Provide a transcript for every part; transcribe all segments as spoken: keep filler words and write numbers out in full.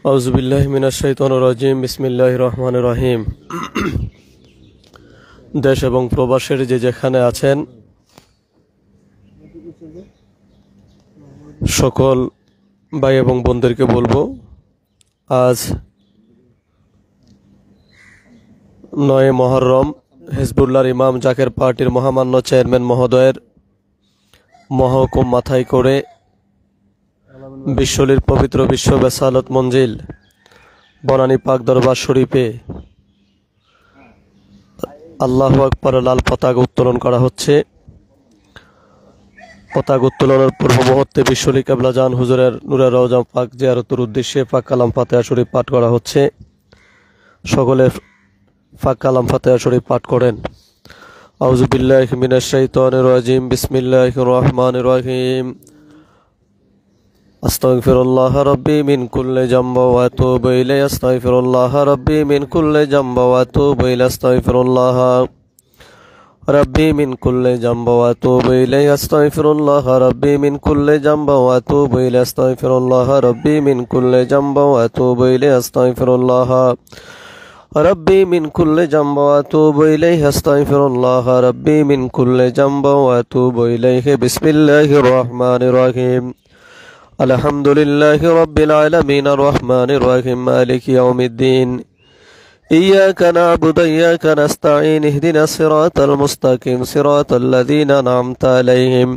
আউযু বিল্লাহি মিনাশ শাইতানির রাজিম। বিসমিল্লাহির রহমানির রহিম। দেশ এবং প্রবাসের যে যেখানে আছেন সকল ভাই এবং বোনদেরকে বলবো, আজ নয় মুহররম হিজবুল্লাহর ইমাম জাকের পার্টির মহামান্য চেয়ারম্যান মহোদয়ের মহকুম মাথায় করে বিশ্বলির পবিত্র বিশ্ব বেসালত মঞ্জিল বনানী পাক দরবার শরীফে আল্লাহু আকবার লাল পতাকা উত্তোলন করা হচ্ছে। পতাকা উত্তোলনের পূর্ব মুহূর্তে বিশ্বলি কেবলা জান হুজুরের নূরের রওজা পাক জিয়ারতের উদ্দেশ্যে পাক কালাম ফাতিহা শরীফ পাঠ করা হচ্ছে। সকলে পাক কালাম ফাতিহা শরীফ পাঠ করেন। আউযু বিল্লাহি মিনাশ শাইতানির রাজিম। বিসমিল্লাহির রহমানির রহিম। আস্তাগফিরুল্লাহ রাব্বি মিন কুল্লি জামবি ওয়া আতুবু ইলাইহি। আস্তাগফিরুল্লাহ রাব্বি মিন কুল্লি জামবি ওয়া আতুবু ইলাইহি। আস্তাগফিরুল্লাহ রাব্বি মিন কুল্লি জামবি ওয়া আতুবু ইলাইহি। আস্তাগফিরুল্লাহ রাব্বি মিন কুল্লি জামবি ওয়া আতুবু ইলাইহি। আস্তাগফিরুল্লাহ রাব্বি মিন কুল্লি জামবি ওয়া আতুবু ইলাইহি। আস্তাগফিরুল্লাহ রাব্বি মিন কুল্লি জামবি ওয়া আতুবু ইলাইহি। আস্তাগফিরুল্লাহ রাব্বি মিন কুল্লি জামবি ওয়া আতুবু ইলাইহি। বিসমিল্লাহির রহমানির রহিম। আলহামদুলিল্লাহি রাব্বিল আলামিন আর রহমানির রহিম মালিকি ইয়াউমিদ্দিন। ইয়্যাকা না'বুদু ওয়া ইয়্যাকা নাস্তাঈন। ইহদিনাস সিরাতাল মুস্তাকিম সিরাতাল লাযীনা আন'আমতা আলাইহিম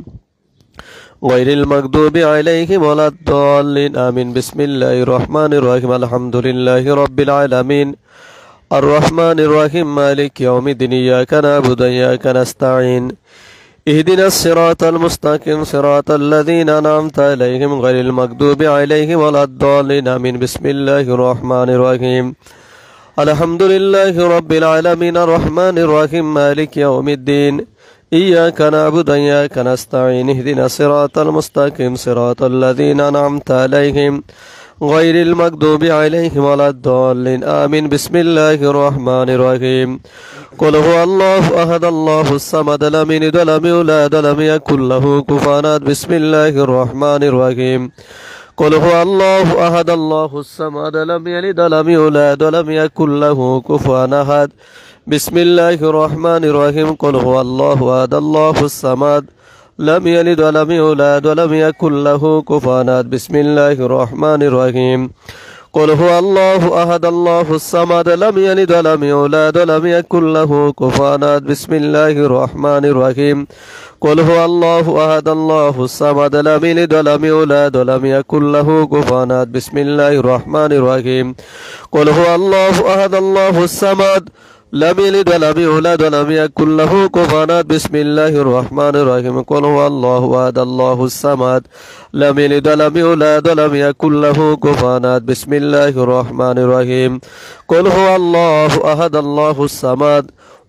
গায়রিল মাগদুবি আলাইহিম ওয়ালাদ-দাল্লিন। আমিন। বিসমিল্লাহির রহমানির রহিম। আলহামদুলিল্লাহি রাব্বিল আলামিন আর রহমানির রহিম মালিকি ইয়াউমিদ্দিন। ইয়্যাকা না'বুদু ওয়া ইয়্যাকা নাস্তাঈন। ইহদিনাস সিরাতাল মুস্তাকিম সিরাতাল লাযীনা আন'আমতা আলাইহিম গায়রিল মাগদুবি আলাইহিম ওয়ালাদ-দাল্লিন। আমিন। বিসমিল্লাহির রহমানির রহিম। আলহামদুলিল্লাহি রাব্বিল আলামিন আর রহমানির রহিম মালিকি ইয়াউমিদ্দিন। ইয়্যাকা না'বুদু ওয়া ইয়্যাকা নাস্তাঈন। ইহদিনাস সিরাতাল মুস্তাকিম সিরাতাল লাযীনা আন'আমতা আলাইহিম গায়রিল মাগদুবি আলাইহিম ওয়ালাদ-দাল্লিন। আমিন। বিসমিল্লাহির রহমানির রহিম। قل هو الله أحد الله الصمد لم يلد ولم يولد ولم يكن له كفوا أحد. بسم الله الرحمن الرحيم. قل هو الله أحد الله الصمد لم يلد ولم يولد ولم يكن له كفوا أحد. بسم الله الرحمن الرحيم. قل هو الله أحد الله الصمد لم يلد ولم يولد ولم يكن له كفوا أحد. بسم الله الرحمن الرحيم. قل هو الله أحد الله الصمد لم يلد ولم يولد ولم يكن له كفوا أحد. بسم الله الرحمن الرحيم. قل هو الله أحد الله الصمد لم يلد ولم يولد ولم يكن له كفوا أحد. بسم الله الرحمن الرحيم. قل هو الله أحد الله الصمد لم يلد ولم يولد ولم يكن له كفوا أحد. بسم الله الرحمن الرحيم. قل هو الله أحد الله الصمد لم يلد ولم يولد ولم يكن له كفوا أحد. بسم الله الرحمن الرحيم. قل هو الله أحد الله الصمد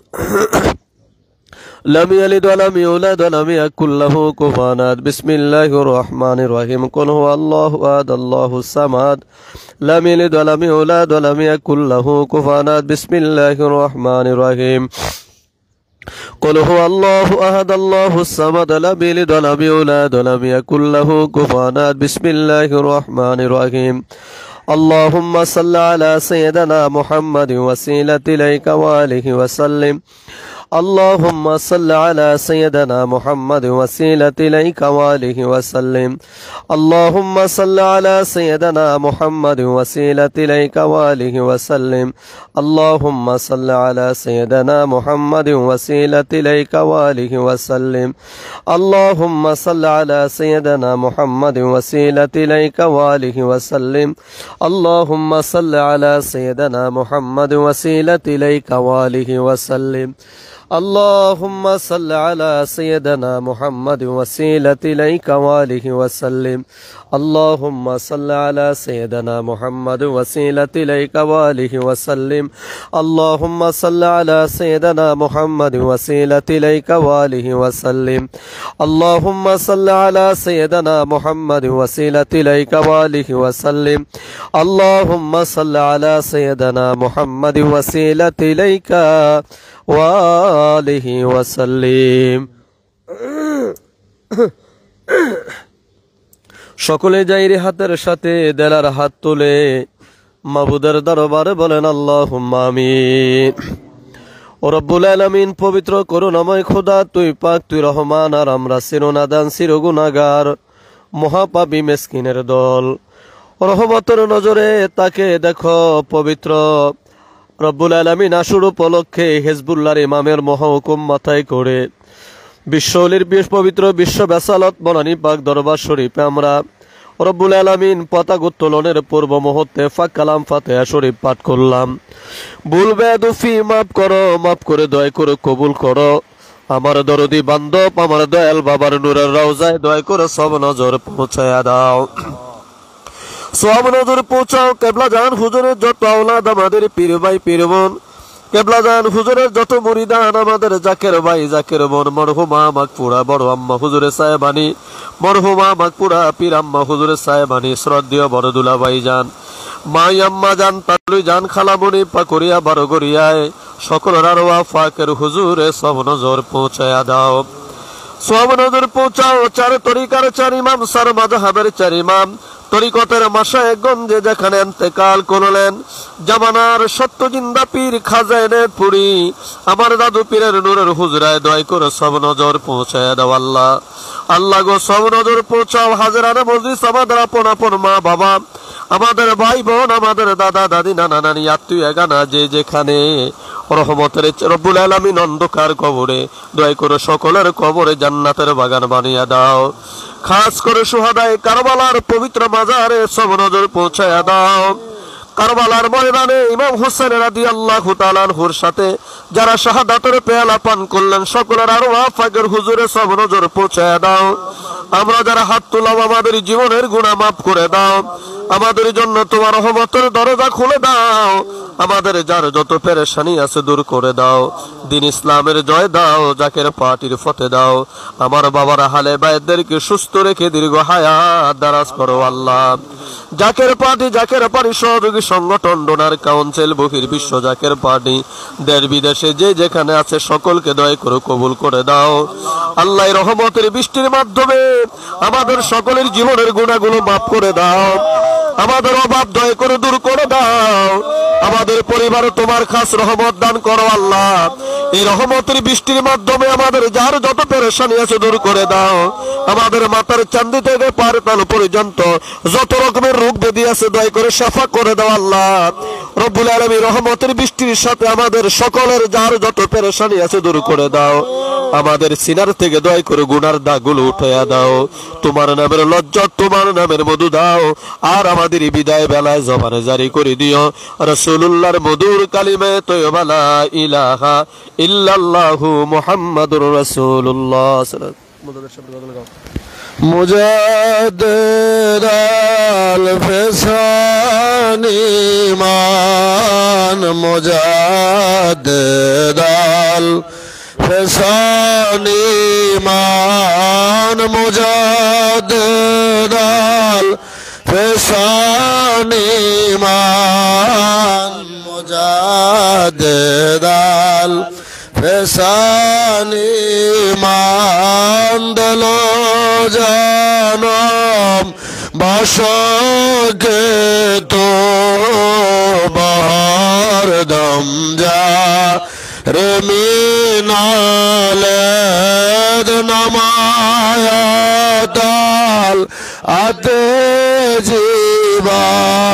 لم يلد ولم يولد ولم يكن له كفوا أحد. بسم الله الرحمن الرحيم. قل هو الله أحد الله الصمد لم يلد ولم يولد ولم يكن له كفوا أحد. بسم الله الرحمن الرحيم. قل هو الله أحد الله الصمد لم يلد ولم يولد ولم يكن له كفوا أحد. بسم الله الرحمن الرحيم. اللهم صل على سيدنا محمد وسيلة إليك وآله وسلم. اللهم صل على سيدنا محمد وسيلة إليك وآله وسلم. اللهم صل على سيدنا محمد وسيلة إليك وآله وسلم. اللهم صل على سيدنا محمد وسيلة إليك وآله وسلم. اللهم صل على سيدنا محمد وسيلة إليك وآله وسلم. اللهم صل على سيدنا محمد وسيلة إليك وآله وسلم. اللهم صل على سيدنا محمد وسيلة إليك وآله وسلم. اللهم صل على سيدنا محمد وسيلة إليك وآله وسلم. اللهم صل على سيدنا محمد وسيلة إليك وآله وسلم. اللهم صل على سيدنا محمد وسيلة إليك وآله وسلم. اللهم صل على سيدنا محمد وسيلة إليك وآله وسلم. সকলে যাইরে হাতের সাথে দেলার হাত তুলে মাবুদের দরবারে বলেন আল্লাহুম্মা আমিন। ও রব্বুল আলামিন, পবিত্র করুণাময় খোদা, তুই পাক, তুই রহমান, আর আমরা চিরনাদান চিরগুনাহগার মহাপাপী মিসকিনের দল। রহমতের নজরে তাকে দেখো। পবিত্র রব্বুল আলামিন আশুর উপলক্ষে হিজবুল্লাহর ইমামের মহাহুকুম মাথায় করে বিশ্বলির বিশ পবিত্র বিশ্ব বেসালত বনানী পাক দরবার শরীফে আমরা রব্বুল আলামিন পতাকা উত্তোলনের পূর্ব মুহূর্তে পাক কালাম ফাতিহা শরীফ পাঠ করলাম। ভুল বেদুফি মাফ করো, মাফ করে দয়া করে কবুল করো। আমার দরদি বান্ধব, আমার দয়াল বাবার নূরের রওজায় দয়া করে সব নজর পৌঁছায়া দাও, সব নজর পৌঁছাও। কেবলা জান হুজুরের যত আওলাদ, আমাদের পীর ভাই পীর বোন, কেবলা জান হুজুরের যত মুরিদান, আমাদের জাকের ভাই জাকের বোন, মরহুমা মাগফুরা বড় আম্মা হুজুরে সাহেবানী, মরহুমা মাগফুরা পীর আম্মা হুজুরে সাহেবানী, শ্রদ্ধেয় বড় দুলা ভাই জান, মাই আম্মা জান, তালুই জান, খালামণি পাকুরিয়া বারো গড়িয়ায় সকল রারোয়া ফাকের হুজুরে সব নজর পৌঁছায়া দাও, সব নজর পৌঁছাও। চার তরিকার চার ইমাম, সার মাযহাবের চার ইমাম, তরিকতের মাশায়েখগঞ্জে যেখানে ইন্তেকাল করলেন, জামানার সত্য জিন্দা পীর খাজা এনায়েতপুরী, আমার দাদু পীরের নূরের হুজরায় দয়া করে সব নজর পৌঁছায় দাও আল্লাহ। আল্লাহ গো, সব নজর পৌঁছাও। হাজরানে মজলিস, আমাদের আপন আপন মা বাবা, আমাদের ভাই বোন, আমাদের দাদা দাদি, নানা নানি, আত্মীয় এগানা যে যেখানে রহমতের রব্বুল আলামিন অন্ধকার কবরে দয়া করে সকলের কবরে জান্নাতের বাগান বানিয়ে দাও। খাস করে সুহাদায়ে কারবালার পবিত্র মাজারে সব নজর পৌঁছায়া দাও। কারবালার ময়দানে ইমাম হোসেন রাদিয়াল্লাহু তাআলা আনহুর সাথে যারা শাহাদাতের পেয়ালা পান করলেন, সকলের আরওয়াহ পাকের হুজুরে সব নজর পৌঁছায়া দাও। আমরা যারা হাত তুলাম, আমাদের জীবনের গুনাহ মাফ করে দাও। আমাদের জন্য তোমার রহমতের দরজা খুলে দাও। আমাদের যার যত পেরেশানি আছে দূর করে দাও। দিন ইসলামের জয় দাও, জাকের পার্টির ফতে দাও। আমার বাবার হালে বাইদেরকে সুস্থ রেখে দীর্ঘ হায়াত দারাজ করো আল্লাহ। জাকের পার্টি, জাকের পার্টি সহযোগী সংগঠন, ডোনার কাউন্সিল, বহির বিশ্ব জাকের পার্টি, দেশ বিদেশে যে যেখানে আছে সকলকে দয়া করে কবুল করে দাও আল্লাহ। রহমতের বৃষ্টির মাধ্যমে আমাদের সকলের জীবনের গুনাহগুলো মাফ করে দাও। আমাদের অভাব দয়া করে দূর করে দাও। আমাদের পরিবারে তোমার খাস রহমত দান করো আল্লাহ। এই রহমতের বৃষ্টির মাধ্যমে আমাদের যার যত পেরেশানি আছে দূর করে দাও। আমাদের মাথার চাঁদি থেকে পার তাল পর্যন্ত যত রকমের রোগ ব্যাধি আছে দয়া করে শাফা করে দাও আল্লাহ। রব্বুল আলামিন, রহমতের বৃষ্টির সাথে আমাদের সকলের যার যত পেরেশানি আছে দূর করে দাও। আমাদের সিনার থেকে দয়া করে গুনার দাগগুলো উঠাইয়া দাও। তোমার নামের লজ্জা, তোমার নামের মধু দাও। আর আমাদের বিদায় বেলায় জবানে জারি করে দিও রাসূলুল্লাহর মধুর কালিমে তয়্যবা লা ইলাহা ইল্লাল্লাহু মুহাম্মাদুর রাসূলুল্লাহ। মুজাদ্দিদ আল ফিসানি মান, মুজাদ্দিদ আল ফিসানি মান, মুজাদ্দিদ আল ফিসানি মান, মুজাদ্দিদ আল ফিসানি মান, দিল জানম বাশকে তো বাহার দম যা রে মিনালে নামায়াতাল আতে জীবা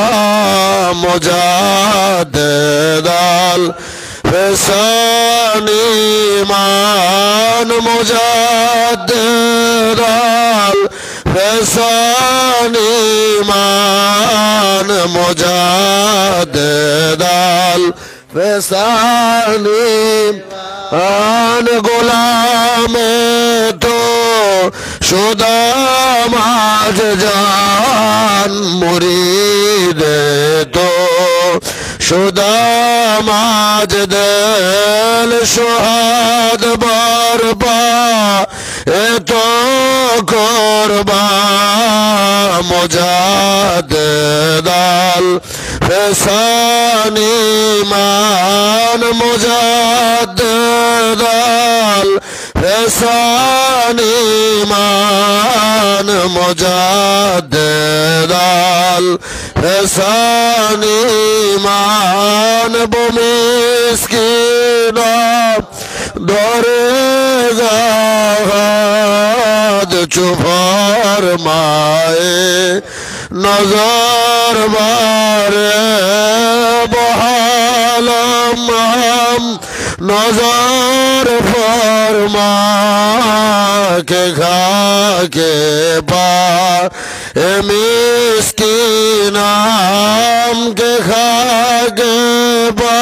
মুজাদ্দিদ আল ফিসানি মান, মুজাদ্দিদ আল ফিসানি মান, মুজাদ্দিদ আল ফিসানি মান। গোলামে তো শুদা মাঝ জান, মুরিদে তো শুদা মাঝ দিল, সোহাদ বারবা এতো করবা মুজাদ্দিদ আল ফিসানি মান, মুজাদ্দিদ আল ফিসানি মান, মুজাদ্দিদ আল فسان ایمان بو مسکینم دارگاهد چو فرمائے نظر بارے بحالم ہم نظر فرما کے کھا کے پا اے مسکینام کے کھا کے پا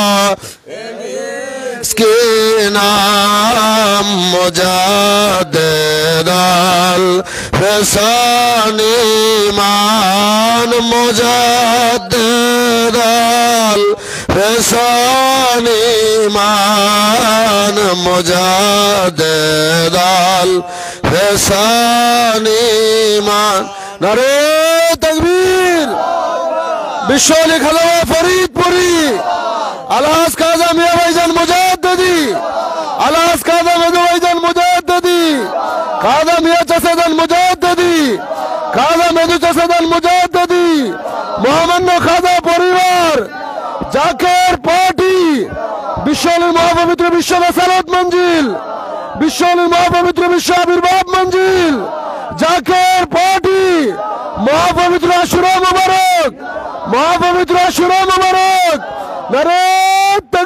مسکینام مجدد الفسان ایمان مجدد الفسان ایمان مجدد الفسان ایمان نعرہ تکبیر বিশ্বলি খালাওয়া ফরিদপুরি আলহাজ কাজা মিয়া ভাইজান মুজাদ্দিদি আলহাজ কাজা মেদু ভাইজান মুজাদ্দিদি কাজা মিয়া চাচাদান মুজাদ্দিদি কাজা মেদু চাচাদান মুজাদ্দিদি মোহাম্মদ খাজা পরিবার জাকের পার্টি বিশ্বলির মহাপবিত্র বিশ্ব বাসালত মঞ্জিল বিশ্বলির মহাপবিত্র বিশ্ব আবির্ভাব মঞ্জিল জাকের পার্টি মহাপবিত্র আশুরা মুবারক মহাপবিত্র আশুরা মুবারক নারে